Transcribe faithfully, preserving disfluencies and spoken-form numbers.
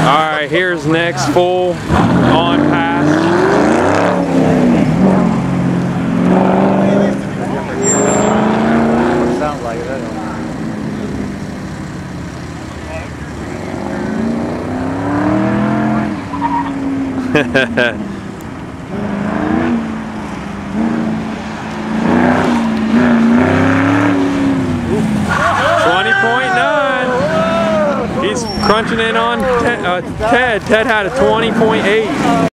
Alright, here's next full on pass. Sounds like it. twenty point nine. He's crunching in on Ted. Uh, Ted. Ted had a twenty point eight.